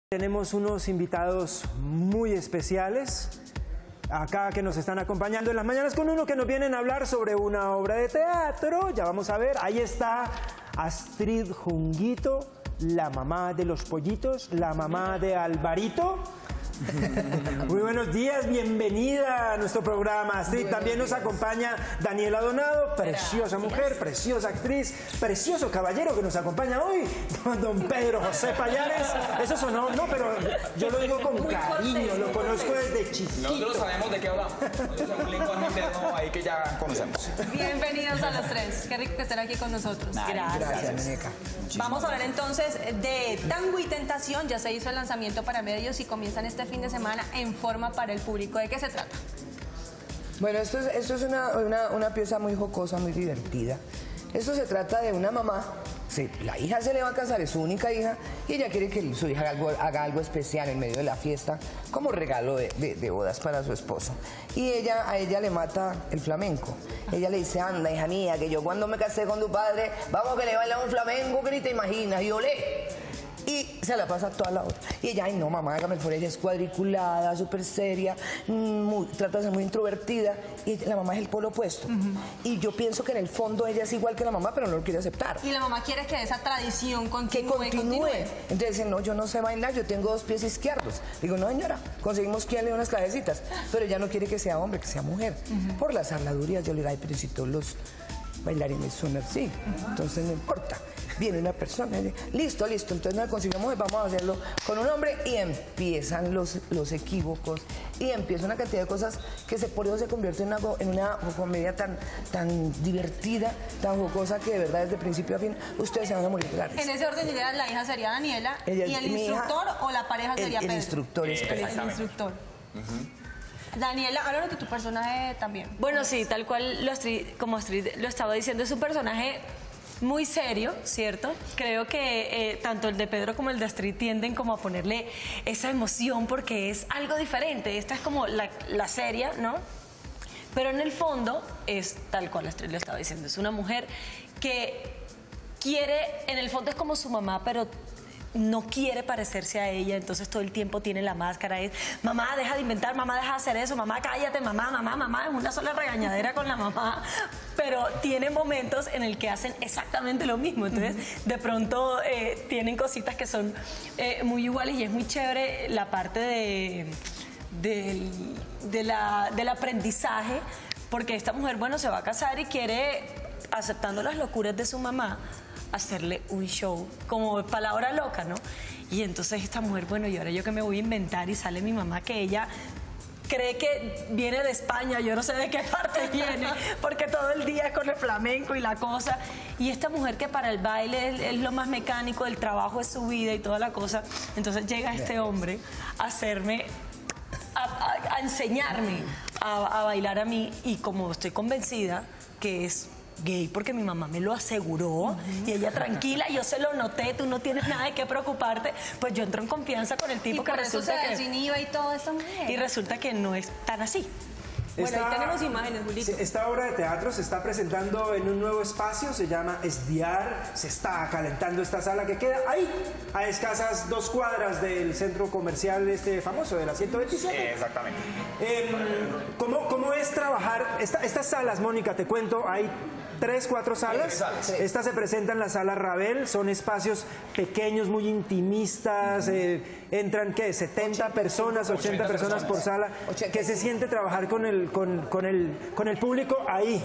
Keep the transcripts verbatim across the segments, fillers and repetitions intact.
Tenemos unos invitados muy especiales acá que nos están acompañando en las mañanas con uno que nos vienen a hablar sobre una obra de teatro. Ya vamos a ver, ahí está Astrid Junguito, la mamá de los pollitos, la mamá de Alvarito. Muy buenos días, bienvenida a nuestro programa, Astrid. Buenos También nos días. acompaña Daniela Donado, preciosa Gracias. mujer, preciosa actriz, precioso caballero que nos acompaña hoy, don Pedro José Payares. Eso sonó, no, pero yo lo digo con Muy cariño, cortés, lo muy conozco cortés. desde chiquito. Nosotros sabemos de qué hablamos. Nosotros somos un lenguaje interno ahí que ya conocemos. Bienvenidos a los tres. Qué rico que estén aquí con nosotros. Gracias. Gracias. muñeca. Vamos a hablar entonces de Tango y Tentación. Ya se hizo el lanzamiento para medios y comienzan este fin de semana en forma para el público. ¿De qué se trata? Bueno, esto es, esto es una, una, una pieza muy jocosa, muy divertida. Esto se trata de una mamá, se, la hija se le va a casar, es su única hija, y ella quiere que su hija haga algo, haga algo especial en medio de la fiesta, como regalo de, de, de bodas para su esposo. Y ella, a ella le mata el flamenco. Ella le dice, anda, hija mía, que yo cuando me casé con tu padre, vamos que le bailamos un flamenco que ni te imaginas, y olé. Y se la pasa toda la hora. Y ella, ay no, mamá, hágame el favor, ella es cuadriculada, súper seria, muy, trata de ser muy introvertida. Y la mamá es el polo opuesto. Uh-huh. Y yo pienso que en el fondo ella es igual que la mamá, pero no lo quiere aceptar. Y la mamá quiere que esa tradición continúe. Que continúe. continúe. Entonces dicen, no, yo no sé bailar, yo tengo dos pies izquierdos. Digo, no señora, conseguimos quien le dé unas clavecitas. Pero ella no quiere que sea hombre, que sea mujer. Uh-huh. Por las habladurías, yo le digo, ay, pero si todos los bailarines son así, uh-huh. Entonces no importa. Viene una persona y dice, listo, listo, entonces nos conseguimos, vamos a hacerlo con un hombre, y empiezan los, los equívocos, y empieza una cantidad de cosas que se, por eso se convierte en una, en una comedia tan, tan divertida, tan jocosa, que de verdad desde principio a fin ustedes se van a morir de la risa. En ese orden de ideas, la hija sería Daniela, Ella, y el mi instructor hija, o la pareja sería el, Pedro. El instructor es Pedro. El instructor. Uh-huh. Daniela, háblanos de tu personaje también. Bueno, sí, tal cual lo Astrid, como Astrid lo estaba diciendo, es un personaje muy serio, ¿cierto? Creo que eh, tanto el de Pedro como el de Astrid tienden como a ponerle esa emoción porque es algo diferente. Esta es como la, la seria, ¿no? Pero en el fondo es tal cual Astrid lo estaba diciendo. Es una mujer que quiere, en el fondo es como su mamá, pero no quiere parecerse a ella, entonces todo el tiempo tiene la máscara, es mamá, deja de inventar, mamá, deja de hacer eso, mamá, cállate, mamá, mamá, mamá, es una sola regañadera con la mamá, pero tiene momentos en el que hacen exactamente lo mismo, entonces de pronto eh, tienen cositas que son eh, muy iguales y es muy chévere la parte de, de, de la, del aprendizaje, porque esta mujer, bueno, se va a casar y quiere, aceptando las locuras de su mamá, hacerle un show como palabra loca, ¿no? Y entonces esta mujer, bueno, y ahora yo que me voy a inventar, y sale mi mamá que ella cree que viene de España, yo no sé de qué parte viene, porque todo el día es con el flamenco y la cosa, y esta mujer que para el baile es, es lo más mecánico, el trabajo es su vida y toda la cosa, entonces llega este hombre a hacerme, a, a, a enseñarme a, a bailar a mí, y como estoy convencida que es gay porque mi mamá me lo aseguró, uh-huh. Y ella tranquila, yo se lo noté, tú no tienes nada de qué preocuparte, pues yo entro en confianza con el tipo y que por eso se resulta que desinhiba y todo esta mujer. y resulta que no es tan así. Bueno, Esta, ahí tenemos imágenes, Julito. Esta obra de teatro se está presentando en un nuevo espacio, se llama Esdiar, se está calentando esta sala que queda ahí, a escasas dos cuadras del centro comercial este famoso, de la ciento veintisiete. Exactamente. Eh, ¿cómo, ¿Cómo es trabajar? Esta, estas salas, Mónica, te cuento, hay tres, cuatro salas. Tres salas. Estas se presentan en la sala Ravel, son espacios pequeños, muy intimistas, eh, entran, ¿qué? setenta personas, ochenta personas por sala. ¿Qué se siente trabajar con el, con, con el, con el público ahí?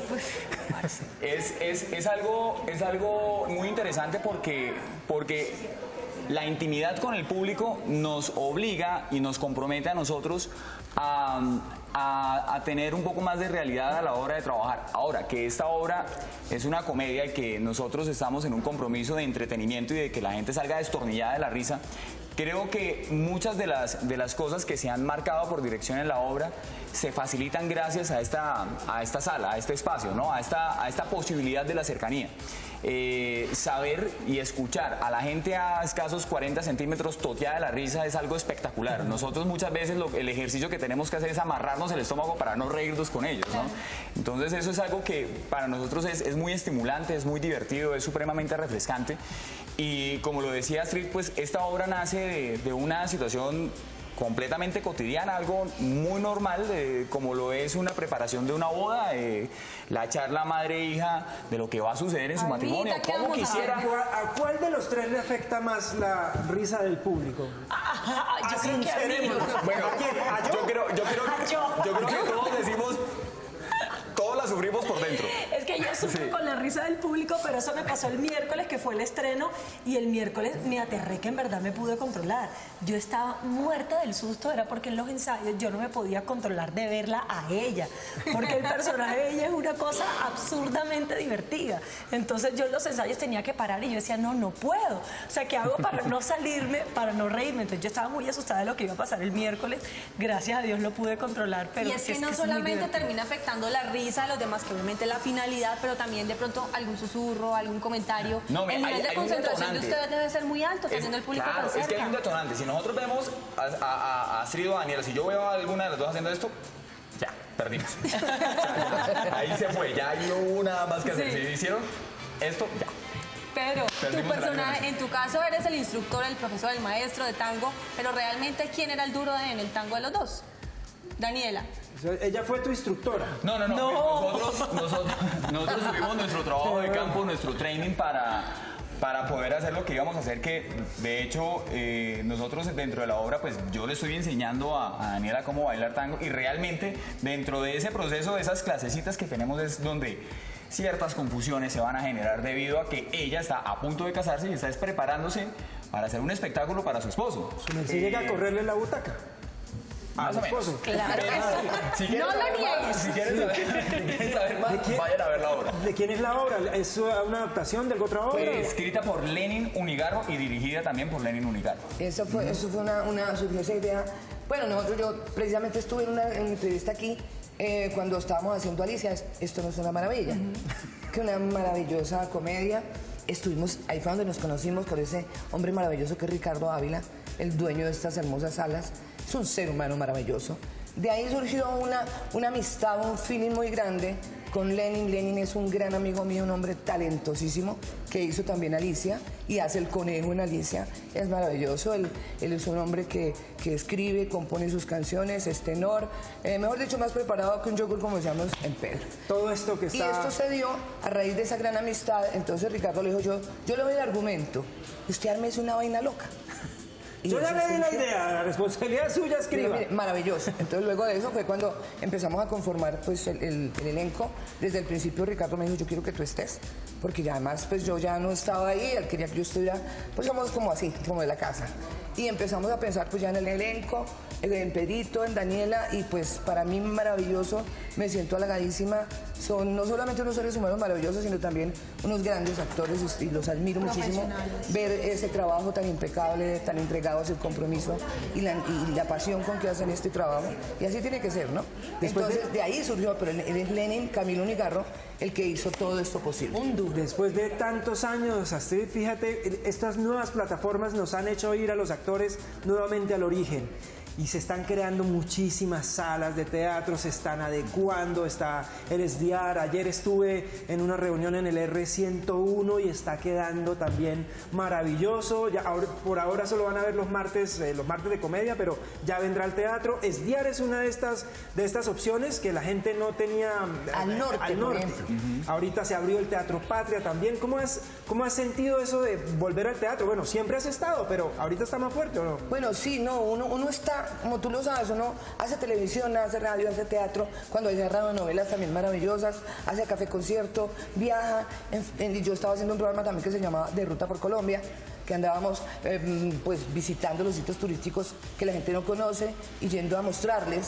Es, es, es, algo, es algo muy interesante porque, porque la intimidad con el público nos obliga y nos compromete a nosotros a, a, a tener un poco más de realidad a la hora de trabajar. Ahora, que esta obra es una comedia y que nosotros estamos en un compromiso de entretenimiento y de que la gente salga destornillada de la risa, creo que muchas de las, de las cosas que se han marcado por dirección en la obra se facilitan gracias a esta, a esta sala, a este espacio, ¿no? a, esta, a esta posibilidad de la cercanía. Eh, saber y escuchar a la gente a escasos cuarenta centímetros toteada de la risa es algo espectacular. Nosotros muchas veces lo, el ejercicio que tenemos que hacer es amarrarnos el estómago para no reírnos con ellos, ¿no? Entonces eso es algo que para nosotros es, es muy estimulante, es muy divertido, es supremamente refrescante. Y como lo decía Astrid, pues esta obra nace de, de una situación completamente cotidiana, algo muy normal, eh, como lo es una preparación de una boda, eh, la charla madre-hija de lo que va a suceder en su Ahorita, matrimonio. ¿qué ¿Cómo vamos a quisiera? ¿A cuál de los tres le afecta más la risa del público? Yo creo que a mí. Bueno, ¿A quién? ¿A yo? yo creo, yo creo, ¿A yo? yo creo que todos decimos, todos la sufrimos por dentro. Es que yo sufro Sí. con la risa del público, pero eso me pasó el miércoles, que fue el estreno, y el miércoles me aterré que en verdad me pude controlar. Yo estaba muerta del susto, era porque en los ensayos yo no me podía controlar de verla a ella, porque el personaje de ella es una cosa absurdamente divertida. Entonces yo en los ensayos tenía que parar y yo decía, no, no puedo. O sea, ¿qué hago para no salirme, para no reírme? Entonces yo estaba muy asustada de lo que iba a pasar el miércoles. Gracias a Dios lo pude controlar, pero Y es que sí no es muy solamente divertido. termina afectando la risa de los demás, que obviamente la finalidad, pero también de pronto algún susurro, algún comentario. No, el hay- nivel de hay un concentración de detonante. ustedes debe ser muy alto, Es- teniendo el público claro, tan cerca. es que hay un detonante. Si nosotros vemos a, a, a Astrid o a Daniela, si yo veo a alguna de las dos haciendo esto, ya, perdimos. O sea, ya, ahí se fue, ya no hubo nada más que hacer. Sí. Si hicieron esto, ya. Pero tu Perdimos el personaje, avión. en tu caso eres el instructor, el profesor, el maestro de tango, pero realmente ¿quién era el duro de- en el tango de los dos? Daniela. O sea, ella fue tu instructora. No, no, no. No. pues Nosotros, nosotros, nosotros tuvimos nuestro trabajo de campo, nuestro training para, para poder hacer lo que íbamos a hacer, que de hecho eh, nosotros dentro de la obra, pues yo le estoy enseñando a, a Daniela cómo bailar tango, y realmente dentro de ese proceso, de esas clasecitas que tenemos, es donde ciertas confusiones se van a generar debido a que ella está a punto de casarse y está preparándose para hacer un espectáculo para su esposo. Su merced llega a correrle la butaca. Más Al o menos. esposo. Claro que sí. Si quieren No lo saber más, niegues. Si quieren saber, si quieren saber más, ¿De quién? vayan a ver la obra. ¿De quién es la obra? ¿Es una adaptación de alguna otra obra? Fue escrita por Lenin Unigarro y dirigida también por Lenin Unigarro. Eso fue, eso fue una, una, surgió esa idea. Bueno, nosotros, yo precisamente estuve en una, en una entrevista aquí eh, cuando estábamos haciendo Alicia, es- esto no es una maravilla, que una maravillosa comedia. Estuvimos, ahí fue donde nos conocimos con ese hombre maravilloso que es Ricardo Ávila, el dueño de estas hermosas salas. Es un ser humano maravilloso. De ahí surgió una, una amistad, un feeling muy grande con Lenin. Lenin es un gran amigo mío, un hombre talentosísimo, que hizo también Alicia y hace el conejo en Alicia. Es maravilloso, él, él es un hombre que, que escribe, compone sus canciones, es tenor, eh, mejor dicho, más preparado que un yogur, como decíamos en Pedro. Todo esto que Y está... esto se dio a raíz de esa gran amistad. Entonces Ricardo le dijo, yo, yo le doy el argumento, usted arme una vaina loca. Y Yo ya eso le di la surgió. idea, la responsabilidad es suya, Mire, escriba. mire, maravilloso. Entonces luego de eso fue cuando empezamos a conformar pues el, el- el elenco. Desde el principio Ricardo me dijo, yo quiero que tú estés, porque ya además pues yo ya no estaba ahí, él quería que yo estuviera, pues somos como así, como de la casa. Y empezamos a pensar pues ya en el elenco, en Pedrito, en Daniela, y pues para mí maravilloso, me siento halagadísima. Son no solamente unos seres humanos maravillosos, sino también unos grandes actores y los admiro muchísimo. Ver ese trabajo tan impecable, tan entregados, el compromiso y la, y la pasión con que hacen este trabajo. Y así tiene que ser, ¿no? Después de- Entonces, de... ahí surgió, pero él es Lenin Camilo Unigarro el que hizo todo esto posible. Un duro. Después de tantos años, Astrid, fíjate, estas nuevas plataformas nos han hecho ir a los actores nuevamente al origen. Y se están creando muchísimas salas de teatro, se están adecuando, está el S D R. Ayer estuve en una reunión en el R ciento uno y está quedando también maravilloso. Ya, ahora- por ahora solo van a ver los martes, eh, los martes de comedia, pero ya vendrá el teatro. S D R es una de estas, de estas opciones que la gente no tenía eh, Al norte, al por norte. ejemplo. Ahorita se abrió el Teatro Patria también. ¿Cómo has, ¿Cómo has sentido eso de volver al teatro? Bueno, siempre has estado, pero ahorita está más fuerte, ¿o no? Bueno, sí, no, uno, uno está, como tú lo sabes, uno hace televisión, hace radio, hace teatro, cuando hace radionovelas también maravillosas, hace café concierto, viaja. En- en- yo estaba haciendo un programa también que se llamaba De Ruta por Colombia, que andábamos eh, pues visitando los sitios turísticos que la gente no conoce y yendo a mostrarles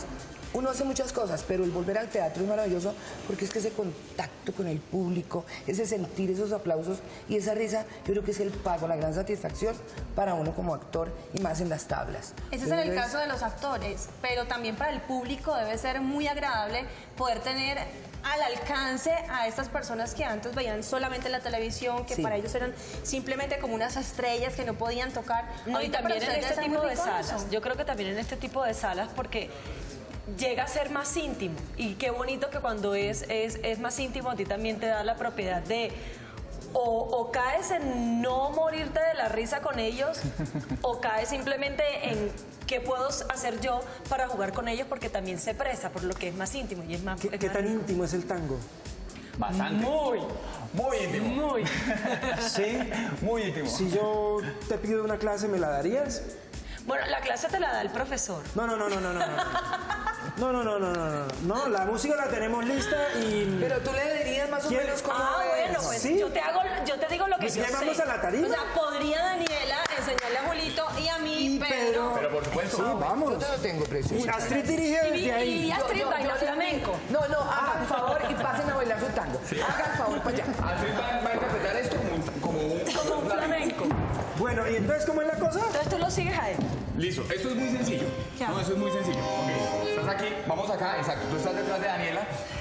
uno hace muchas cosas, pero el volver al teatro es maravilloso porque es que ese contacto con el público, ese sentir esos aplausos y esa risa, yo creo que es el pago, la gran satisfacción para uno como actor y más en las tablas. Ese es en el caso de los actores, pero también para el público debe ser muy agradable poder tener al alcance a estas personas que antes veían solamente la televisión, que Sí. para ellos eran simplemente como unas estrellas que no podían tocar. No, y Ahorita también para en ustedes este es tipo muy de rico salas. eso. Yo creo que también en este tipo de salas porque llega a ser más íntimo. Y qué bonito que cuando es, es, es más íntimo a ti también te da la propiedad de o, o caes en no morirte de la risa con ellos o caes simplemente en qué puedo hacer yo para jugar con ellos porque también se presta por lo que es más íntimo y es más... ¿Qué, es qué más tan rico. íntimo es el tango? Bastante. Muy, Muy íntimo. muy. Sí. Muy íntimo. Si yo te pido una clase, ¿me la darías? Bueno, la clase te la da el profesor. No, no, no, no, no, no. No, no, no, no, no, no. No, la música la tenemos lista y... Pero tú le dirías más o ¿Quién? menos cómo Ah, es. bueno, pues Sí. yo te hago, yo te digo lo que Pues yo ya sé. vamos a la tarima. O sea, podría Daniela enseñarle a Julito y a mí, Y Pedro. Pero por supuesto. Sí, vamos. Yo te lo tengo, precioso. Astrid dirige Y, desde ahí. y Astrid Yo- yo- baila yo- flamenco. No, no, hagan el favor y pasen a bailar su tango. Hagan el favor para allá. Astrid va, va a interpretar esto como un, como un, Como un flamenco. Bueno, ¿y entonces cómo es la cosa? Entonces tú lo sigues a él. Listo, esto es muy sencillo. No, eso es muy sencillo. Ok, estás aquí, vamos acá, exacto. Tú estás detrás de Daniela.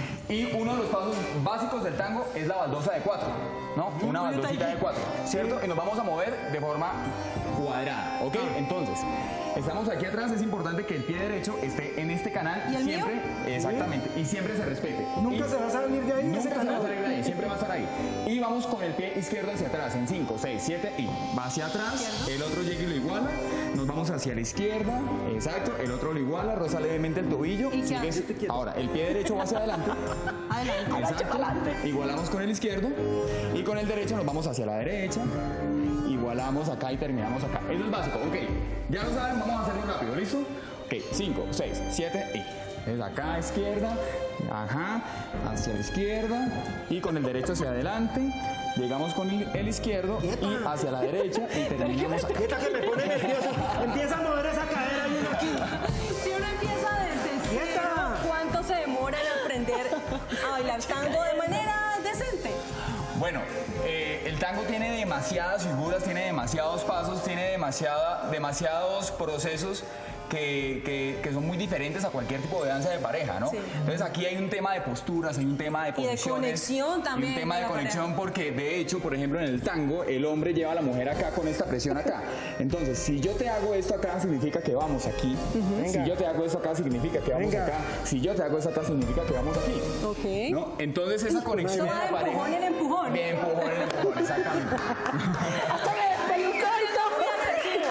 Y uno de los pasos básicos del tango es la baldosa de cuatro, ¿no? Una baldosita de cuatro, ¿cierto? Y nos vamos a mover de forma cuadrada, ¿ok? Entonces, estamos aquí atrás, es importante que el pie derecho esté en este canal ¿Y el mío? siempre, exactamente, y siempre se respete. ¿Nunca Y- se va a salir de ahí, de Nunca ese se va a canal? salir de ahí, siempre va a estar ahí. Y vamos con el pie izquierdo hacia atrás, en cinco, seis, siete y va hacia atrás, el otro llega y lo iguala, nos vamos hacia la izquierda, exacto, el otro lo iguala, roza levemente el tobillo, ¿Y qué sigues- hace? ahora el pie derecho va hacia adelante, Adelante. exacto, igualamos con el izquierdo y con el derecho nos vamos hacia la derecha, igualamos acá y terminamos acá. Eso es básico, ok, ya lo saben, vamos a hacerlo rápido, ¿listo? Ok, cinco, seis, siete y... Es acá, izquierda, ajá, hacia la izquierda y con el derecho hacia adelante. Llegamos con el, el izquierdo y hacia la derecha y terminamos acá. Quieta que me pone nerviosa. Empieza a mover esa cadera y uno aquí. Si uno empieza desde cero, ¡Quieta! ¿cuánto se demora en aprender a bailar tango de manera decente? Bueno, eh, el tango tiene demasiadas figuras, tiene demasiados pasos, tiene demasiada, demasiados procesos que, que- que son muy diferentes a cualquier tipo de danza de pareja, ¿no? Sí. Entonces aquí hay un tema de posturas, hay un tema de Y de posiciones. conexión también y un tema con de la conexión porque, de hecho, por ejemplo, en el tango, el hombre lleva a la mujer acá con esta presión acá. Entonces, si yo te hago esto acá, significa que vamos aquí. Si yo te hago esto acá, significa que vamos Venga. acá. Si yo te hago esto acá, significa que vamos aquí. Ok. ¿No? Entonces esa conexión Toma de de la pareja. empujón en empujón. De empujón en empujón, exactamente. Hasta me despelucó ahorita muy agresivo.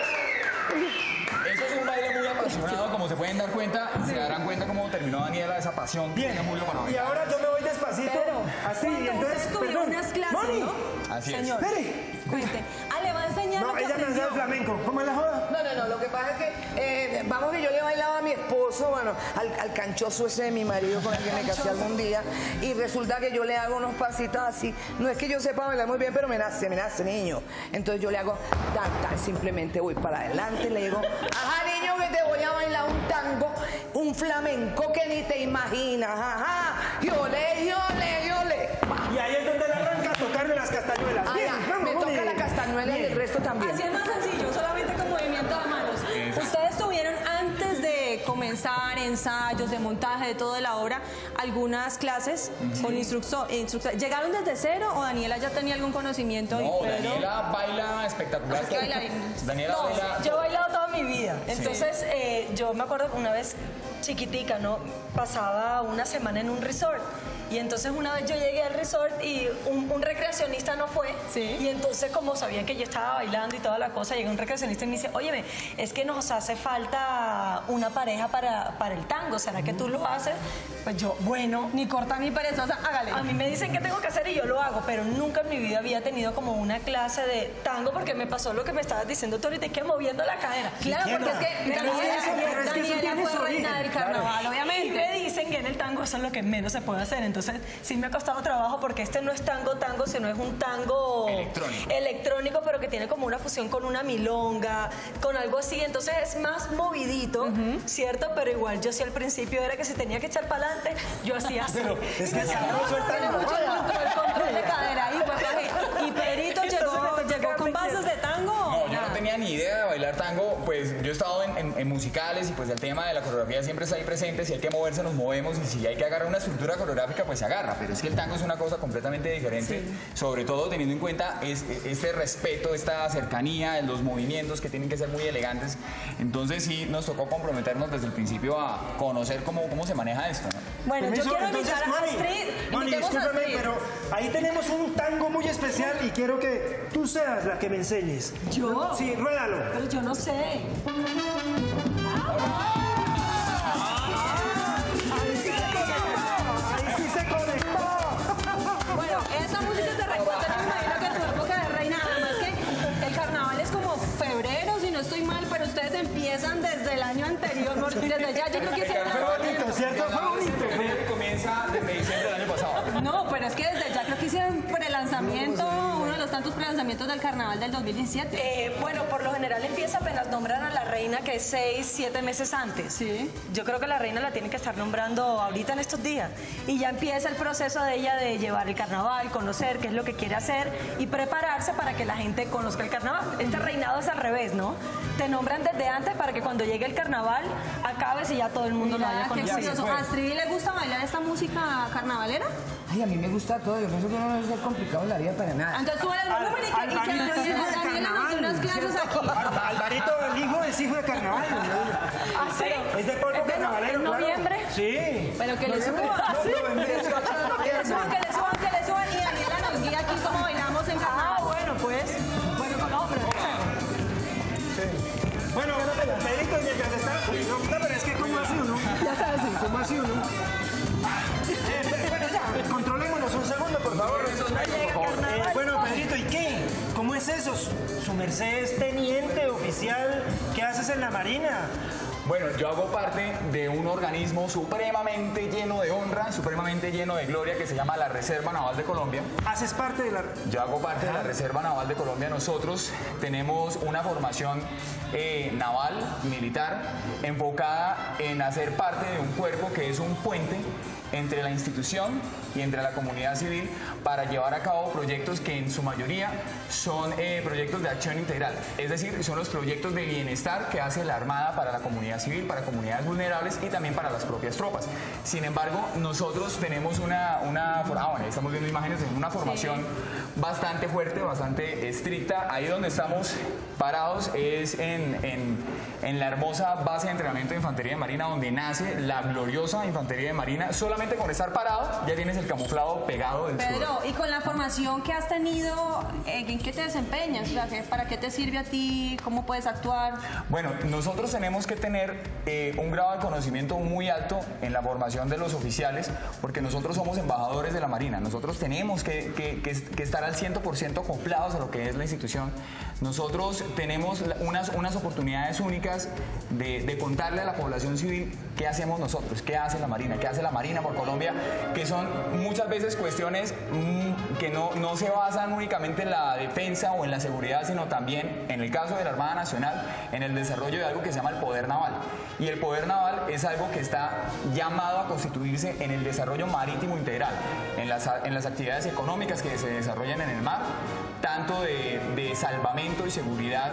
Eso es un baile muy apasionado, como se pueden dar cuenta, se darán cuenta cómo terminó Daniela esa pasión que Bien. tiene Julio para Y bailar. ahora yo me voy despacito. Pero, Así, y cuando entonces. usted tuvieron Perdón. unas clases, Moni. ¿no? Así es. Señor, Espere. cuente. Ah, le va a enseñar No, lo que ella me aprendió. enseña el flamenco. ¿Cómo es la joda? No, no, no, lo que pasa es que, eh, vamos que yo le bailaba a mi esposo, bueno, al, al canchoso ese de mi marido con el que me casé algún día, y resulta que yo le hago unos pasitos así, no es que yo sepa bailar muy bien, pero me nace, me nace, niño. Entonces yo le hago tan, tan, simplemente voy para adelante y le digo, ajá, niño, que te voy a bailar un tango, un flamenco que ni te imaginas, ajá, yole, yole, yole. Y ahí es donde le arranca a tocarle las castañuelas. Ah, Bien, ya, vamos, me Moni. toca la castañuela y el resto también. Así es más sencillo, solamente con movimiento de manos. Ustedes tuvieron antes de comenzar ensayos, de montaje, de toda la obra, algunas clases con instructor, instructor. ¿Llegaron desde cero o Daniela ya tenía algún conocimiento? No, Pero- Daniela baila espectacular. Es que bailarín. Daniela No, baila. yo he bailado toda mi vida. Entonces, eh, yo me acuerdo que una vez chiquitica, ¿no? Pasaba una semana en un resort. Y entonces una vez yo llegué al resort y un, un recreacionista no fue. Sí. Y entonces como sabían que yo estaba bailando y toda la cosa, llegó un recreacionista y me dice, óyeme, es que nos hace falta una pareja para, para el tango. ¿Será que tú lo haces? Pues yo, bueno. Ni corta ni perezosa, hágale. A mí me dicen qué tengo que hacer y yo lo hago, pero nunca en mi vida había tenido como una clase de tango porque me pasó lo que me estabas diciendo tú ahorita, es que moviendo la cadera. Claro, porque es que Pero es que Daniela, eso- pero es que eso Daniela tiene fue la reina del carnaval, Y obviamente. me dicen que en el tango eso es lo que menos se puede hacer. Entonces sí me ha costado trabajo porque este no es tango tango, sino es un tango Electrónico. electrónico, pero que tiene como una fusión con una milonga, con algo así. Entonces es más movidito, ¿cierto? Pero igual yo sí al principio era que se tenía que echar para adelante, yo hacía así. Pero es que sabroso el Tiene tango. mucho control, control de cadera ahí, pues, papi. Y Pedrito llegó, llegó con pasos de tango. No, yo no tenía ni idea de bailar tango, pues yo he estado en, en- en musicales y pues el tema de la coreografía siempre está ahí presente, si hay que moverse nos movemos y si hay que agarrar una estructura coreográfica pues se agarra, pero es que el tango es una cosa completamente diferente, sobre todo teniendo en cuenta este, este respeto, esta cercanía, los movimientos que tienen que ser muy elegantes, entonces sí nos tocó comprometernos desde el principio a conocer cómo, cómo se maneja esto, ¿no? Bueno, yo Permiso, quiero entonces, invitar a Moni, Astrid. Moni, Invitemos a discúlpame, Astrid. pero ahí tenemos un tango muy especial y quiero que tú seas la que me enseñes. ¿Yo? Sí, ruédalo. Pero yo no sé. Ahí sí se conectó. Bueno, esa música te recuerda, yo me imagino que tu época de reina, además que el carnaval es como febrero, si no estoy mal, pero ustedes empiezan desde el año anterior, no, desde ya, yo creo que hicieron Fue la- bonito, ¿cierto? Fue bonito. El comienza desde diciembre del año pasado. No, pero es que desde ya creo que hicieron prelanzamiento, uno de los tantos prelanzamientos del carnaval del dos mil diecisiete. Eh, bueno, por lo general empieza apenas nombran a la reina, que es seis, siete meses antes. Sí. Yo creo que la reina la tienen que estar nombrando ahorita en estos días. Y ya empieza el proceso de ella de llevar el carnaval, conocer qué es lo que quiere hacer y prepararse para que la gente conozca el carnaval. Este reinado es al revés, ¿no? Te nombran desde antes para que cuando llegue el carnaval acabes y ya todo el mundo lo Mira, haya qué conocido. curioso. ¿A Astrid le gusta bailar esta música carnavalera? Ay, a mí me gusta todo. Yo pienso que no es complicado en la vida para nada. Entonces sube el volumen y que, y que Alvarito es hijo de Daniela nos dé unas clases carnaval. aquí. Al- Alvarito, el hijo es hijo de carnaval. ¿Ah, sí? Es de polvo ¿Es de no- carnavalero, en claro. noviembre? Sí. Pero que le suban. No, noviembre, es ocho de Que le noviembre. suban, que le suban, que le suban. Y Daniela nos guía aquí cómo bailamos en carnaval. Ah, bueno, pues. Bueno, no, pero Bueno, Pedrito, mientras está... No, no, pero es que ¿cómo así uno? ya sabes. ¿Cómo así uno? Eh, bueno, ya, controlémonos un segundo, por favor. Eh, bueno, Pedrito, ¿y qué? ¿Cómo es eso? Su merced es teniente oficial. ¿Qué haces en la Marina? Bueno, yo hago parte de un organismo supremamente lleno de honra, supremamente lleno de gloria que se llama la Reserva Naval de Colombia. ¿Haces parte de la...? Yo hago parte de la Reserva Naval de Colombia. Nosotros tenemos una formación eh, naval, militar, enfocada en hacer parte de un cuerpo que es un puente entre la institución y entre la comunidad civil para llevar a cabo proyectos que en su mayoría son eh, proyectos de acción integral. Es decir, son los proyectos de bienestar que hace la Armada para la comunidad civil, para comunidades vulnerables y también para las propias tropas. Sin embargo, nosotros tenemos una, una for- ah, bueno, ahí estamos viendo imágenes, tenemos una formación bastante fuerte, bastante estricta. Ahí donde estamos parados es en, en, en la hermosa base de entrenamiento de Infantería de Marina, donde nace la gloriosa Infantería de Marina. Solamente con estar parado ya tienes el camuflado pegado del sudor. Pedro, y con la formación que has tenido, ¿en qué te desempeñas? O sea, ¿qué- ¿para qué te sirve a ti? ¿Cómo puedes actuar? Bueno, nosotros tenemos que tener eh, un grado de conocimiento muy alto en la formación de los oficiales, porque nosotros somos embajadores de la Marina. Nosotros tenemos que, que- que- que estar al cien por ciento acoplados a lo que es la institución. Nosotros tenemos la- unas, unas oportunidades únicas de, de contarle a la población civil qué hacemos nosotros, qué hace la Marina, qué hace la Marina por Colombia, que son muchas veces cuestiones mm, que no, no se basan únicamente en la defensa o en la seguridad, sino también, en el caso de la Armada Nacional, en el desarrollo de algo que se llama el poder naval. Y el poder naval es algo que está llamado a constituirse en el desarrollo marítimo integral, en las, en las actividades económicas que se desarrollan en el mar, tanto de, de salvamento y seguridad,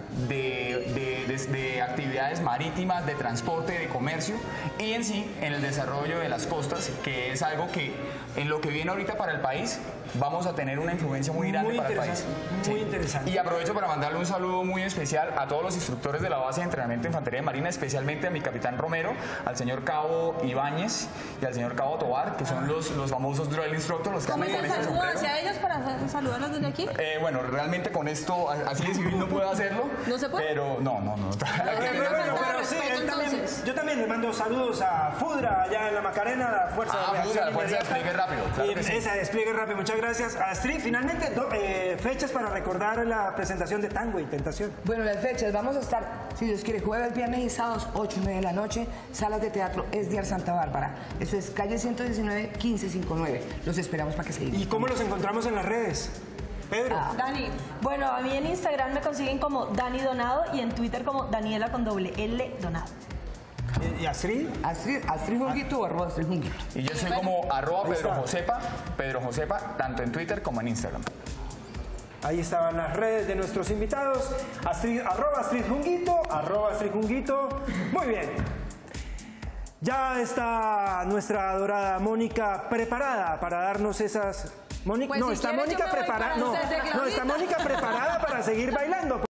de, de- de- de actividades marítimas, de transporte, de comercio y en sí en el desarrollo de las costas, que es algo que en lo que viene ahorita para el país vamos a tener una influencia muy grande Muy para el país. interesante, muy interesante. Y aprovecho para mandarle un saludo muy especial a todos los instructores de la base de entrenamiento de Infantería de Marina, especialmente a mi capitán Romero, al señor Cabo Ibáñez y al señor Cabo Tobar, que son los, los famosos drill instructors, los que ¿Cómo andan es con el este saludo sombrero. hacia ellos para hacer- saludarlos desde aquí? Eh, bueno, realmente con esto, a- así de civil no puedo hacerlo. ¿No se puede? pero no, no, no. Pero, Hay que bueno, faltar pero sí, respeto, él también- entonces. yo también les mando saludos a Fudra, allá en la Macarena, Fuerza Ah, de Reacción Fudra, Fuerza de Inmediata. Despliegue Rápido, claro Y que sí. esa, Despliegue Rápido, muchas gracias. Astrid, finalmente, do- eh, fechas para recordar la presentación de Tango y Tentación. Bueno, las fechas, vamos a estar, si Dios quiere, jueves, viernes y sábados, ocho y media de la noche, salas de teatro Esdiar Santa Bárbara. Eso es calle ciento diecinueve, quince cincuenta y nueve. Los esperamos para que se ¿Y diviertan. cómo los encontramos en las redes? Pedro. Ah. Dani. Bueno, a mí en Instagram me consiguen como Dani Donado y en Twitter como Daniela con doble L Donado. ¿Y- ¿Y Astrid? Astrid, Astrid Junguito o arroba Astrid Junguito. Y yo soy como arroba Ahí Pedro está. Josepa, Pedro Josepa, tanto en Twitter como en Instagram. Ahí estaban las redes de nuestros invitados. Astrid, arroba Astrid Junguito, arroba Astrid Junguito. Muy bien. Ya está nuestra adorada Mónica preparada para darnos esas... Mónica, Pues no, si está quieres, yo Mónica me voy preparada. para No, usted, no, está Claudita. Mónica preparada para seguir bailando.